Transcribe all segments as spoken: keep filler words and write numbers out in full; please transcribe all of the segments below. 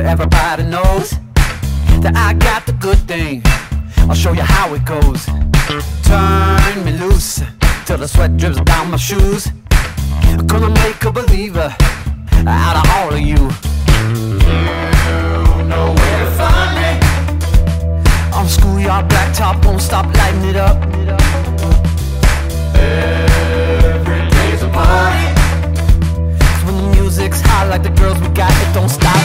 everybody knows that I got the good thing. I'll show you how it goes. Turn me loose till the sweat drips down my shoes. Gonna make a believer out of all of you. You know where to find me. On schoolyard blacktop, won't stop lighting it up. Every day's a party. 'Cause when the music's hot like the girls we got, it don't stop.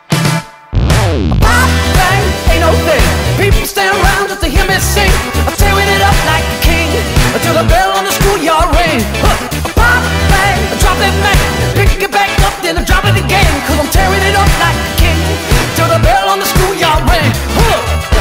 Pop, bang, ain't no thing. People stand around just to hear me sing. I'm tearing it up like a king until the bell on the schoolyard ring. Huh. Pop, bang, drop it back, pick it back up, then I drop it again. 'Cause I'm tearing it up like a king till the bell on the schoolyard ring. Huh.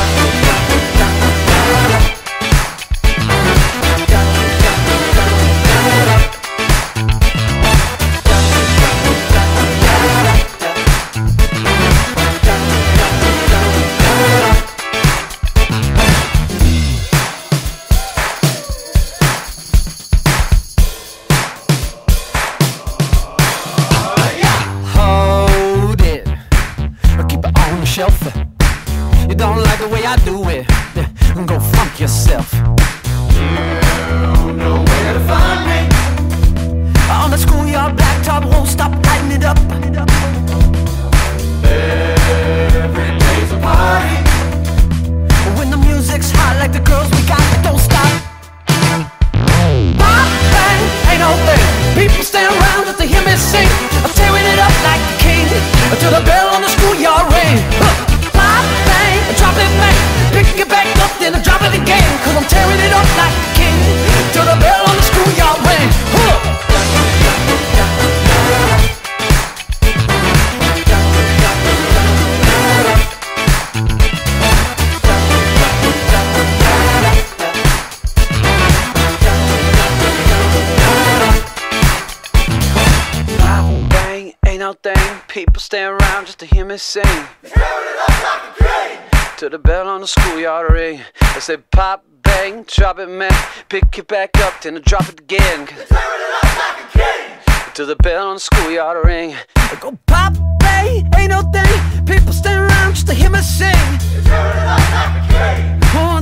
You don't like the way I do it, then go funk yourself. You know where to find me. On the schoolyard blacktop, won't stop lighting it up. Every day's a party. When the music's hot like the girls we got, it don't stop. Pop, bang, ain't no thing. People stand around just to hear me sing. I'm tearing it up like a king until the bell on the schoolyard ring. Huh. Drop it back, pick it back up, then I drop it again. 'Cause I'm tearing it up like a king till the bell on the schoolyard ring. Huh. Pop, bang, ain't no thing. People stand around just to hear me sing. Tearing it up like a king till the bell on the schoolyard ring. I say pop, bang, drop it, man, pick it back up, then I drop it again. Tearing it up like a king till the bell on the schoolyard ring. I go pop, bang, ain't no thing. People stand around just to hear me sing. Tearing it up like a king.